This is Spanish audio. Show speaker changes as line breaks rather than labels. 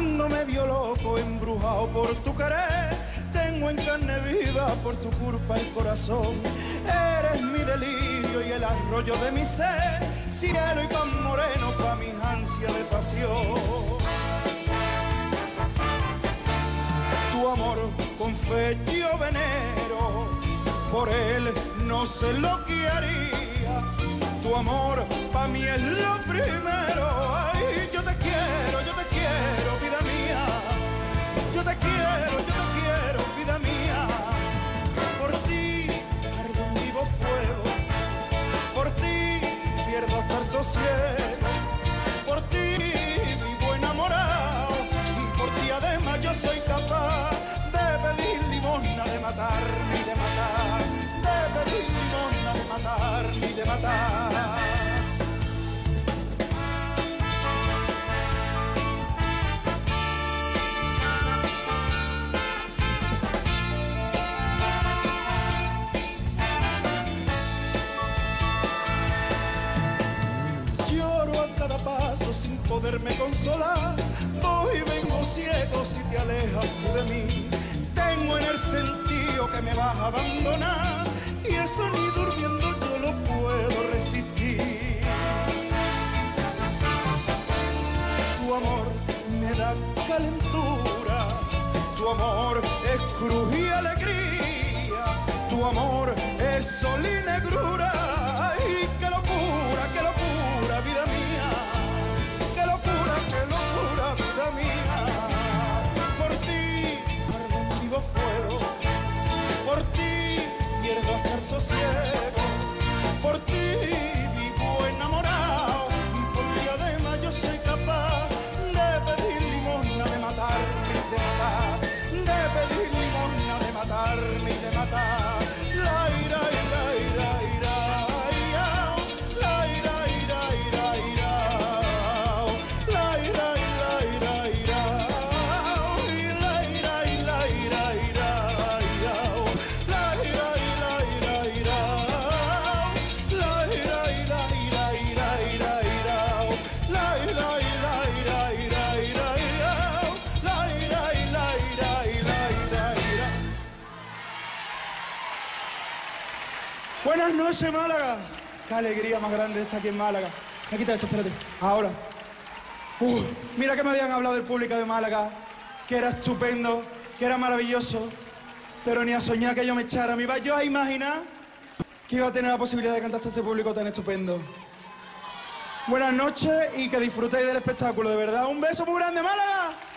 ando medio loco, embrujado por tu querer. Tengo en carne viva por tu culpa el corazón. Eres mi delirio y el arroyo de mi ser, cielo y pan moreno pa' mis ansias de pasión. Tu amor con fe yo venero, por él no sé lo que haría. Tu amor pa' mí es lo primero. Ay, yo te quiero, vida mía. Yo te quiero, vida mía. Por ti arde un vivo fuego, por ti pierdo hasta el sosiego, por ti vivo enamorado y por ti además yo soy capaz de pedir limosna, de matarme y de matar, de pedir limosna, de matarme y de matar. Paso sin poderme consolar, voy y vengo ciego si te alejas tú de mí. Tengo en el sentido que me vas a abandonar y eso ni durmiendo yo lo puedo resistir. Tu amor me da calentura, tu amor es cruz y alegría, tu amor es sol y negrura. Ay, qué locura, vida mía. Qué locura, vida mía. Por ti arde un vivo fuego, por ti pierdo hasta el sosiego, por ti vivo enamorado y por ti además yo soy capaz de pedir limosna, de matarme y de matar, de pedir limosna, de matarme y de matar. La ira, ira, ira, ira. Buenas noches, Málaga. Qué alegría más grande está aquí en Málaga. Me quita esto, espérate. Ahora. Mira que me habían hablado del público de Málaga, que era estupendo, que era maravilloso, pero ni a soñar que yo me echara. Me iba yo a imaginar que iba a tener la posibilidad de cantar a este público tan estupendo. Buenas noches y que disfrutéis del espectáculo, de verdad. Un beso muy grande, Málaga.